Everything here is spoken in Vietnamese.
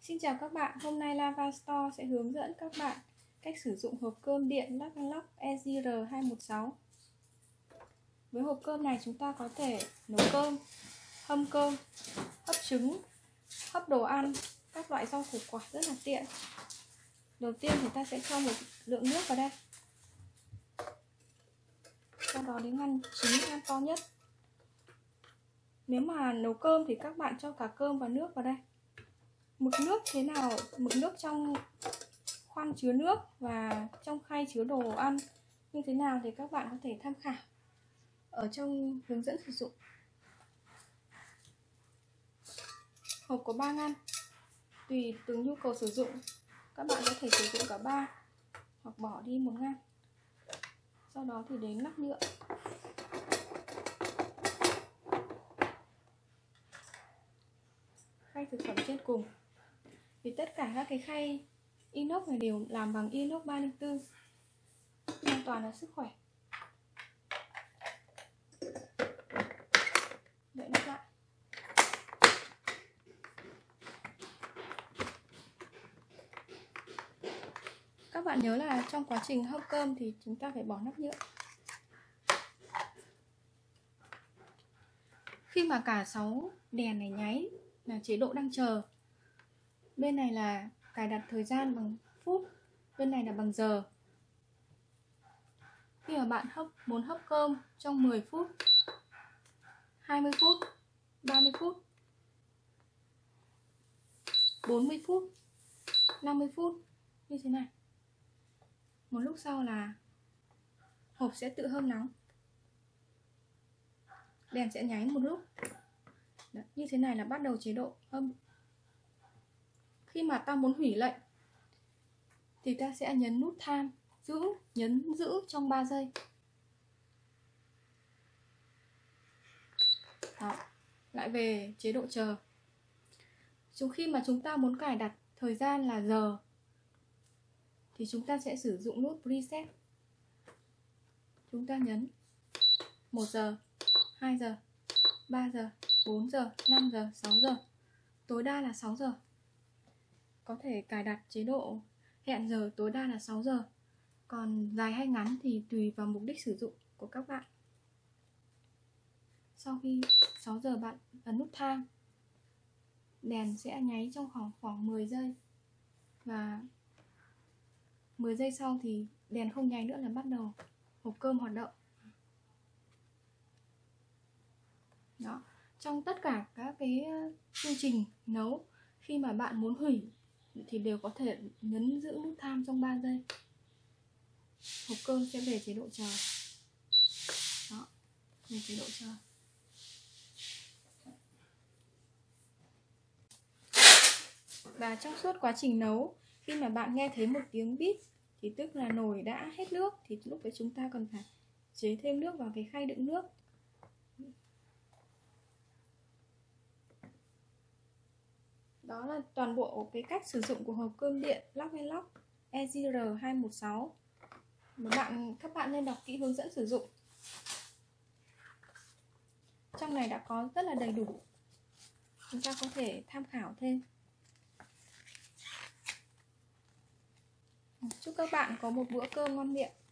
Xin chào các bạn, hôm nay Lava Store sẽ hướng dẫn các bạn cách sử dụng hộp cơm điện Lock EZR216. Với hộp cơm này chúng ta có thể nấu cơm, hâm cơm, hấp trứng, hấp đồ ăn, các loại rau củ quả rất là tiện. Đầu tiên thì ta sẽ cho một lượng nước vào đây. Sau đó đến ngăn chính ngăn to nhất. Nếu mà nấu cơm thì các bạn cho cả cơm và nước vào đây. Mực nước thế nào, mực nước trong khoang chứa nước và trong khay chứa đồ ăn như thế nào thì các bạn có thể tham khảo ở trong hướng dẫn sử dụng. Hộp có 3 ngăn, tùy từng nhu cầu sử dụng các bạn có thể sử dụng cả 3 hoặc bỏ đi một ngăn. Sau đó thì đến nắp nhựa. Khay thực phẩm trên cùng. Thì tất cả các cái khay inox này đều làm bằng inox 304, an toàn là sức khỏe. Đậy nắp lại. Các bạn nhớ là trong quá trình hấp cơm thì chúng ta phải bỏ nắp nhựa. Khi mà cả 6 đèn này nháy là chế độ đang chờ. Bên này là cài đặt thời gian bằng phút, bên này là bằng giờ. Khi mà bạn muốn hấp cơm trong 10 phút, 20 phút, 30 phút, 40 phút, 50 phút như thế này. Một lúc sau là hộp sẽ tự hâm nóng. Đèn sẽ nháy một lúc. Đấy, như thế này là bắt đầu chế độ hâm. Khi mà ta muốn hủy lệnh thì ta sẽ nhấn nút time, nhấn giữ trong 3 giây. Đó, lại về chế độ chờ. Khi mà chúng ta muốn cài đặt thời gian là giờ thì chúng ta sẽ sử dụng nút preset. Chúng ta nhấn 1 giờ, 2 giờ, 3 giờ, 4 giờ, 5 giờ, 6 giờ. Tối đa là 6 giờ. Có thể cài đặt chế độ hẹn giờ tối đa là 6 giờ. Còn dài hay ngắn thì tùy vào mục đích sử dụng của các bạn. Sau khi 6 giờ bạn ấn nút time, đèn sẽ nháy trong khoảng 10 giây. Và 10 giây sau thì đèn không nháy nữa là bắt đầu hộp cơm hoạt động. Đó. Trong tất cả các cái chương trình nấu, khi mà bạn muốn hủy thì đều có thể nhấn giữ nút time trong 3 giây. Hộp cơm sẽ về chế độ chờ. Đó, về chế độ chờ. Và trong suốt quá trình nấu, khi mà bạn nghe thấy một tiếng bíp thì tức là nồi đã hết nước, thì lúc đấy chúng ta cần phải chế thêm nước vào cái khay đựng nước. Đó là toàn bộ cái cách sử dụng của hộp cơm điện Lock EZR216. Các bạn nên đọc kỹ hướng dẫn sử dụng. Trong này đã có rất là đầy đủ, chúng ta có thể tham khảo thêm. Chúc các bạn có một bữa cơm ngon miệng.